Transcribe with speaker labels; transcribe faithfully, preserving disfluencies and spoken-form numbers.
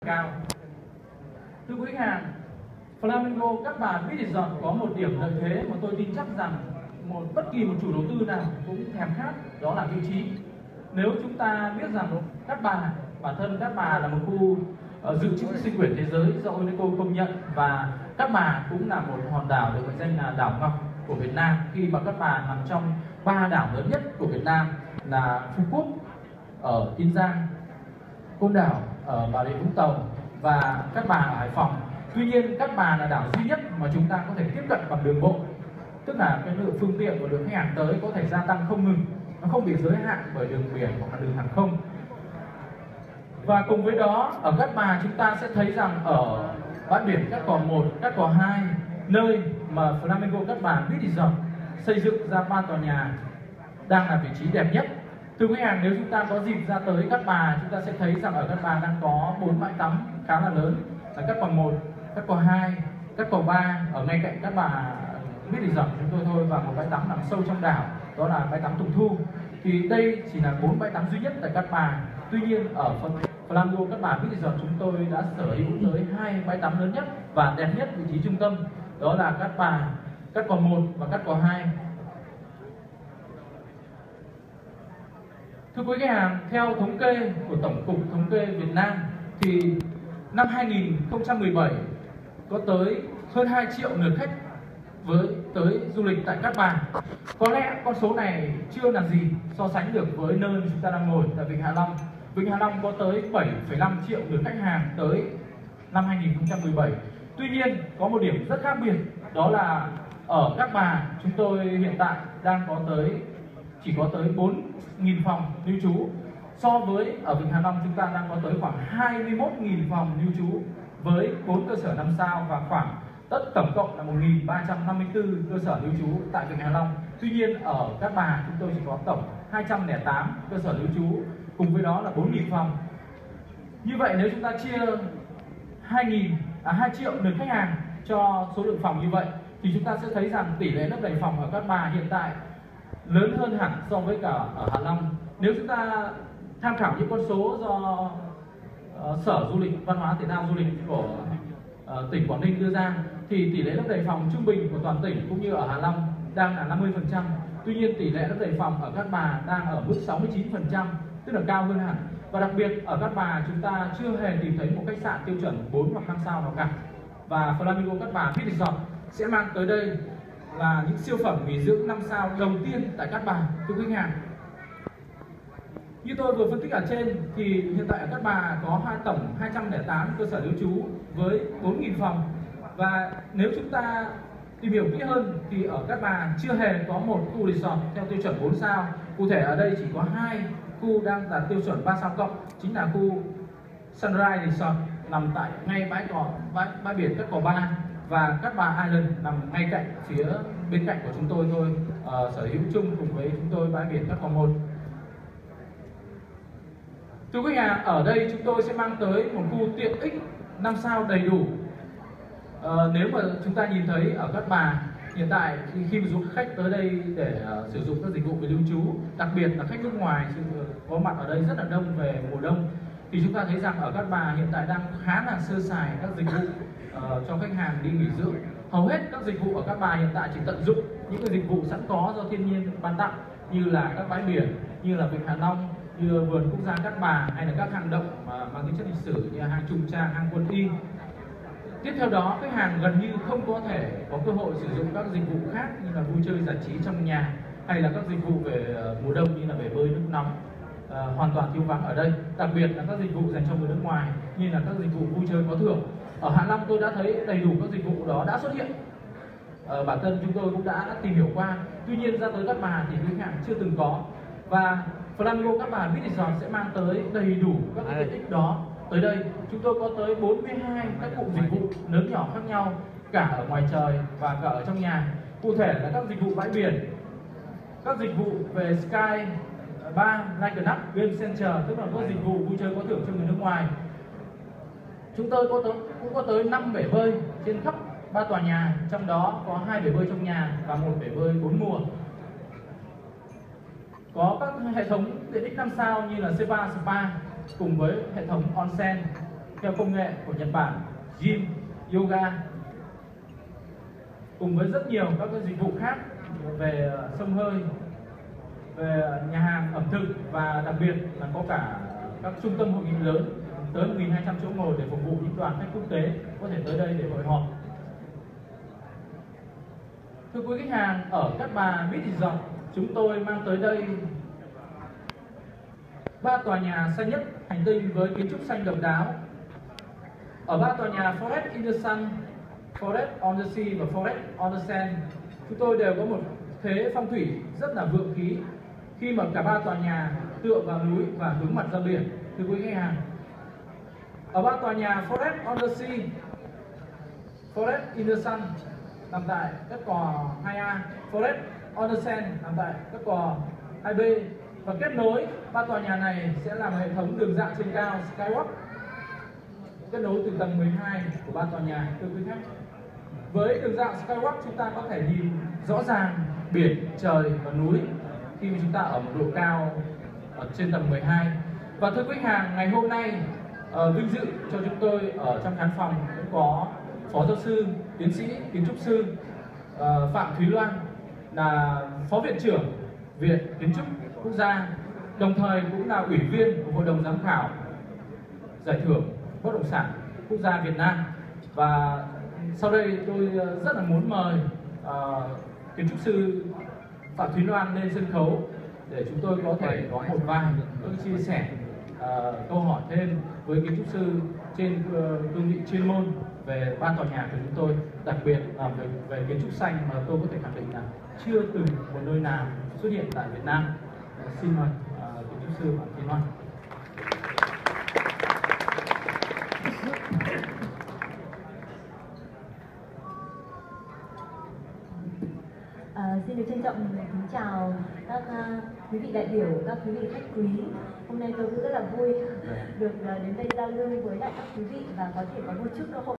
Speaker 1: cao. Thưa quý khách hàng, Flamingo Cát Bà Beach Resort có một điểm lợi thế mà tôi tin chắc rằng một bất kỳ một chủ đầu tư nào cũng thèm khát, đó là vị trí. Nếu chúng ta biết rằng Cát Bà, bản thân Cát Bà là một khu uh, dự trữ sinh quyển thế giới do UNESCO công nhận, và Cát Bà cũng là một hòn đảo được mệnh danh là đảo ngọc của Việt Nam, khi mà Cát Bà nằm trong ba đảo lớn nhất của Việt Nam là Phú Quốc ở Kiên Giang, Côn Đảo ở Bà Rịa Vũng Tàu và Cát Bà ở Hải Phòng. Tuy nhiên Cát Bà là đảo duy nhất mà chúng ta có thể tiếp cận bằng đường bộ, tức là cái lượng phương tiện của lượng khách hàng tới có thể gia tăng không ngừng, nó không bị giới hạn bởi đường biển hoặc là đường hàng không. Và cùng với đó, ở Cát Bà chúng ta sẽ thấy rằng ở bãi biển Cát Cò một, Cát Cò hai, nơi mà Flamingo Cát Bà Beach Resort xây dựng ra ba tòa nhà đang là vị trí đẹp nhất. Thưa quý hàng, nếu chúng ta có dịp ra tới Cát Bà, chúng ta sẽ thấy rằng ở Cát Bà đang có bốn bãi tắm khá là lớn, là Cát Cò một, Cát Cò hai, Cát Cò ba ở ngay cạnh Cát Bà Beach Resort chúng tôi thôi, và một bãi tắm nằm sâu trong đảo, đó là bãi tắm Tùng Thu. Thì đây chỉ là bốn bãi tắm duy nhất tại Cát Bà. Tuy nhiên ở Flamingo Cát Bà Beach Resort chúng tôi đã sở hữu tới hai bãi tắm lớn nhất và đẹp nhất vị trí trung tâm, đó là Cát Bà, Cát Cò một và Cát Cò hai. Thưa quý khách hàng, theo thống kê của Tổng cục Thống kê Việt Nam thì năm hai nghìn không trăm mười bảy có tới hơn hai triệu lượt khách với tới du lịch tại Cát Bà. Có lẽ con số này chưa là gì so sánh được với nơi chúng ta đang ngồi tại Vịnh Hạ Long. Vịnh Hạ Long có tới bảy phẩy năm triệu lượt khách hàng tới năm hai nghìn không trăm mười bảy. Tuy nhiên có một điểm rất khác biệt, đó là ở Cát Bà chúng tôi hiện tại đang có tới chỉ có tới bốn nghìn phòng lưu trú, so với ở Vịnh Hạ Long chúng ta đang có tới khoảng hai mươi mốt nghìn phòng lưu trú với bốn cơ sở năm sao và khoảng tất tổng cộng là một nghìn ba trăm năm mươi tư cơ sở lưu trú tại Vịnh Hạ Long. Tuy nhiên ở Cát Bà chúng tôi chỉ có tổng hai trăm lẻ tám cơ sở lưu trú, cùng với đó là bốn nghìn phòng. Như vậy nếu chúng ta chia hai nghìn à hai triệu lượt khách hàng cho số lượng phòng như vậy thì chúng ta sẽ thấy rằng tỷ lệ lấp đầy phòng ở Cát Bà hiện tại lớn hơn hẳn so với cả ở Hạ Long. Nếu chúng ta tham khảo những con số do uh, Sở Du lịch Văn hóa Thể thao Du lịch của uh, tỉnh Quảng Ninh đưa ra thì tỷ lệ lấp đầy phòng trung bình của toàn tỉnh cũng như ở Hạ Long đang là năm mươi phần trăm. Tuy nhiên tỷ lệ lấp đầy phòng ở Cát Bà đang ở mức sáu mươi chín phần trăm, tức là cao hơn hẳn. Và đặc biệt ở Cát Bà chúng ta chưa hề tìm thấy một khách sạn tiêu chuẩn bốn hoặc năm sao nào cả. Và Flamingo Cát Bà Beach Resort sẽ mang tới đây là những siêu phẩm nghỉ dưỡng năm sao đầu tiên tại Cát Bà. Thưa quý khách hàng, như tôi vừa phân tích ở trên thì hiện tại ở Cát Bà có hai tổng hai trăm lẻ tám cơ sở lưu trú với bốn nghìn phòng. Và nếu chúng ta tìm hiểu kỹ hơn thì ở Cát Bà chưa hề có một khu resort theo tiêu chuẩn bốn sao. Cụ thể ở đây chỉ có hai khu đang đạt tiêu chuẩn ba sao cộng, chính là khu Sunrise Resort nằm tại ngay bãi cỏ bãi, bãi biển Cát Cò ba và Cát Bà Island nằm ngay cạnh phía bên cạnh của chúng tôi thôi, uh, sở hữu chung cùng với chúng tôi bãi biển Cát Cò một. Thưa quý khách hàng, ở đây chúng tôi sẽ mang tới một khu tiện ích năm sao đầy đủ. Uh, nếu mà chúng ta nhìn thấy ở Cát Bà hiện tại khi, khi mà du khách tới đây để uh, sử dụng các dịch vụ về lưu trú, đặc biệt là khách nước ngoài có mặt ở đây rất là đông về mùa đông, thì chúng ta thấy rằng ở Cát Bà hiện tại đang khá là sơ sài các dịch vụ uh, cho khách hàng đi nghỉ dưỡng. Hầu hết các dịch vụ ở Cát Bà hiện tại chỉ tận dụng những cái dịch vụ sẵn có do thiên nhiên ban tặng, như là các bãi biển, như là Vịnh Hạ Long, như vườn quốc gia Cát Bà, hay là các hang động mà mang tính chất lịch sử như hang Trùng Trang, hang Quân Y. Tiếp theo đó, khách hàng gần như không có thể có cơ hội sử dụng các dịch vụ khác như là vui chơi giải trí trong nhà, hay là các dịch vụ về mùa đông như là bể bơi nước nóng. Uh, hoàn toàn thiếu vắng ở đây, đặc biệt là các dịch vụ dành cho người nước ngoài như là các dịch vụ vui chơi có thưởng. Ở Hạ Long tôi đã thấy đầy đủ các dịch vụ đó đã xuất hiện, uh, bản thân chúng tôi cũng đã, đã tìm hiểu qua. Tuy nhiên ra tới Cát Bà thì khách hàng chưa từng có, và Flamingo Cát Bà Beach Resort sẽ mang tới đầy đủ các tiện ích đó tới đây. Chúng tôi có tới bốn mươi hai các cụm dịch vụ lớn nhỏ khác nhau, cả ở ngoài trời và cả ở trong nhà. Cụ thể là các dịch vụ bãi biển, các dịch vụ về Sky Bar, Like a Nut, Game Center, tức là các dịch vụ vui chơi có thưởng cho người nước ngoài. Chúng tôi có tới, cũng có tới năm bể bơi trên khắp ba tòa nhà, trong đó có hai bể bơi trong nhà và một bể bơi bốn mùa. Có các hệ thống tiện ích năm sao như là Seva Spa cùng với hệ thống onsen theo công nghệ của Nhật Bản, gym, yoga, cùng với rất nhiều các cái dịch vụ khác về xông hơi, về nhà hàng ẩm thực, và đặc biệt là có cả các trung tâm hội nghị lớn tới một nghìn hai trăm chỗ ngồi để phục vụ những đoàn khách quốc tế có thể tới đây để hội họp. Thưa quý khách hàng, ở Cát Bà Beach Resort, chúng tôi mang tới đây ba tòa nhà xanh nhất hành tinh với kiến trúc xanh độc đáo. Ở ba tòa nhà Forest in the Sun, Forest on the Sea và Forest on the Sand, chúng tôi đều có một thế phong thủy rất là vượng khí khi mà cả ba tòa nhà tựa vào núi và hướng mặt ra biển. Thưa quý khách hàng, ở ba tòa nhà Forest on the Sea, Forest in the Sun nằm tại các cò hai A, Forest on the Sand nằm tại các cò hai B, và kết nối ba tòa nhà này sẽ làm hệ thống đường dạ trên cao Skywalk kết nối từ tầng mười hai của ba tòa nhà. Thưa quý khách, với đường dạ Skywalk chúng ta có thể nhìn rõ ràng biển, trời và núi khi mà chúng ta ở một độ cao ở trên tầng mười hai. Và thưa quý hàng, ngày hôm nay uh, vinh dự cho chúng tôi ở trong khán phòng cũng có phó giáo sư, tiến sĩ, kiến trúc sư uh, Phạm Thúy Loan, là phó viện trưởng Viện Kiến trúc Quốc gia, đồng thời cũng là ủy viên của hội đồng giám khảo giải thưởng bất động sản quốc gia Việt Nam. Và sau đây tôi rất là muốn mời uh, kiến trúc sư Phạm Thúy Loan lên sân khấu để chúng tôi có thể có một vài những chia sẻ uh, câu hỏi thêm với kiến trúc sư trên uh, cương vị chuyên môn về ba tòa nhà của chúng tôi, đặc biệt là uh, về, về kiến trúc xanh mà tôi có thể khẳng định là chưa từng một nơi nào xuất hiện tại Việt Nam. Uh, xin mời uh, kiến trúc sư Phạm Thúy Loan.
Speaker 2: À, xin được trân trọng kính chào các uh, quý vị đại biểu, các quý vị khách quý. Hôm nay tôi cũng rất là vui được uh, đến đây giao lưu với lại các quý vị và có thể có một chút cơ hội